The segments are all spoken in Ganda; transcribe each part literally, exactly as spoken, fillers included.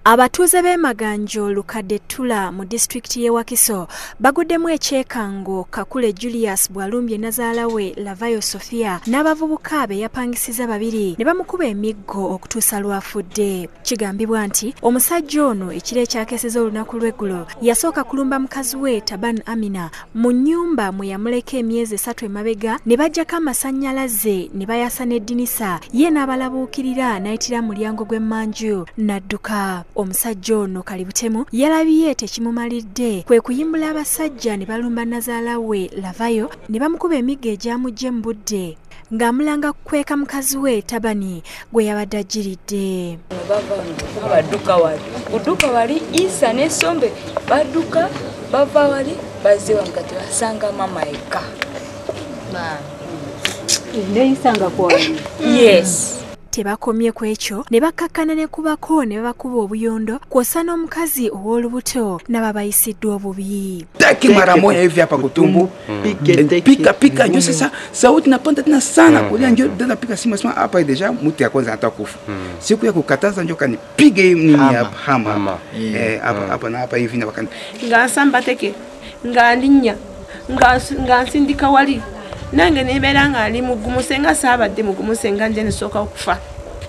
Abatuuze b'e Maganjo Lukadde Tula mu disitulikiti y'e Wakiso baguddemu ekyekango Kakule Julius bwalumbye nazaalawe Lavayo Sofia n'abavubuka be yapangisiza babiri ne bamukuba emiggo okutuusa lwafudde. Kigambibwa nti omusajja ono ekiro ekyakeseza olunaku lw'eggulo yasooka kulumba mukazi we Taban Amina mu nnyumba mwe yamuleka emyezi esatu emabega ne bajjako amasannyalaze ne bayasa n'eddinisa ye n'abalabuukirira n'ayitira mu mulyango gw'emmanju n'adduka. Omusajja ono Kalibutemu yalabiye tekimumalidde kwe kuyimbula abasajja ne balumba nazaalawe Lavayo ne bamukuba emiggo egyamujje mu budde ng'amulanga kukweka mukazi we Tabani gwe yabadde ajjiridde. Badduka wali kudduka wali Isa n'Essombe badduka bava wali bazze wakati basanga mama eka neisanga kwali. Yes. Tebakomye ku ekyo ne bakkakkana ne kubako ne babakuba obuyondo kwosa n'omukazi ow'olubuto n'ababayisiddwa obubi. Taki mara moja hivi hapa kutumbu pika pika ndio sasa sauti napanda tena sana kulia ndio dada pika sima sima hapa deja mtu ya kwanza anataka kufa. Siku ya kukataza ndio kanipige nini hapa hama eh hapa hapa na hapa hivi na bakani ngasamba teke ngalinya ngasindika wali nange nebera nga ali mugumusenga sabadde mugumusenga nje nesoka okufa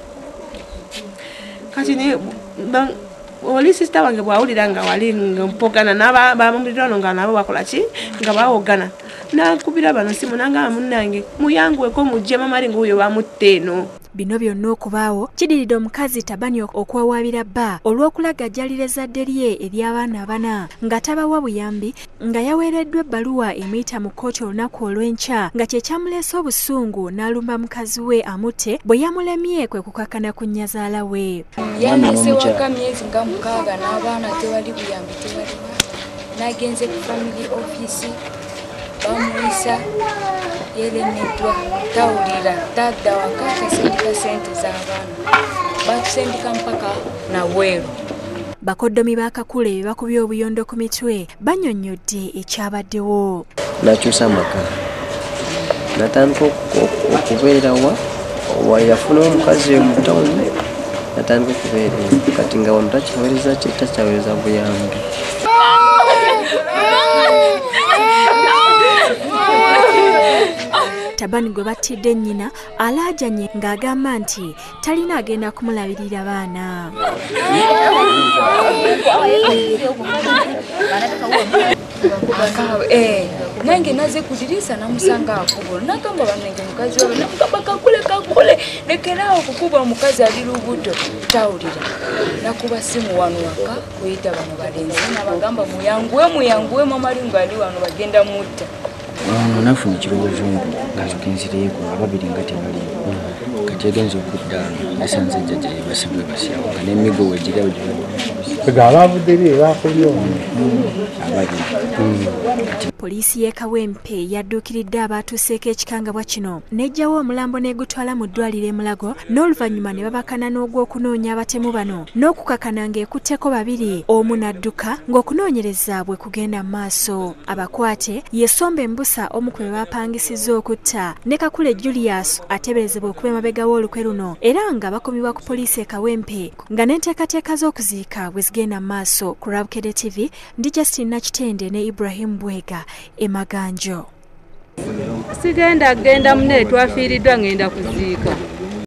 kati ne oli sister wange bwawulira nga wali mpogana naba bamulirano nga nabo bakola ki nga bawogana nakubira bano simu nanga munnange muyangweko mujje mamali nguyo bamutteeno. Bino byonna okubaawo kidiridde omukazi Tabani okwewabira bba olw'okulaga ajjalira ezzadde lye ery'abaana bana nga tabawa buyambi nga yaweereddwa ebbaluwa emuyita mu kkooti olunaku olw'enkya nga kye kyamuleese obusungu n'alumba mukazi we amutte bwe yamulemye kwe kukakkana ku nnyazaala we. Yanese waka myezi nga mukaaga n'abaana tewali buyambi tewali nagenze ku family office bamuyisa yeremeddwa tawulira tadda wakati sendika sente z'abaana batusendika mpaka na Bweru. Bakoddomi ba Kakule be bakubye obuyondo ku mitwe bannyonnyodde ekyabaddewo. Nakyusa amaka natandika okubeera wa wayafuna omukazi mu tawuni natandika okubeera kati nga wano takyaweereza takyaweereza buyambi. Tabani gwe battidde nnyina alaajanye ng'agamba nti talina agenda kumulabirira baana. Nange naze kudirisa namusanga akubo nakamba banenge mukazi wawe nakamba Kakule Kakule lekerawo okukuba omukazi ali lubuto tawulira nakuba simu wano waka kuyita bano balenzi nabagamba muyanguwe muyanguwe mama linga ali wano bagenda mutta. Nafuna ekirowoozo ng'agenzireeko ababiri nga tebali kati yagenza okudda nasanze jjajja ye basibwe basyawo nga n'emigo wegirawo abavuddeyo bakubyo ababiri. Poliisi y'e Kawempe yadduukiridde abaatuuseeko ekikangabwa kino n'eggyawo omulambo n'egutwala mu ddwaliro e Mulago n'oluvannyuma ne babakana n'ogw'okunoonya abatemu bano n'okukakana ng'ekutteko babiri omu n'adduka ng'okunoonyereza bwe kugenda mu maaso. Abakwate ye Ssombe Mbusa omu ku be baapangisizza okutta ne Kakule Julius ateeberezebwa okuba emabega w'olukwe luno era nga bakomibwa ku poliisi e Kawempe nga n'enteekateeka z'okuziika bwe zigenda mu maaso. Ku Rabukedde T V ndi Justin Nakitende ne Ibrahim Bwega e Maganjo. Sigenda genda munne twafiiriddwa ngenda kuziika.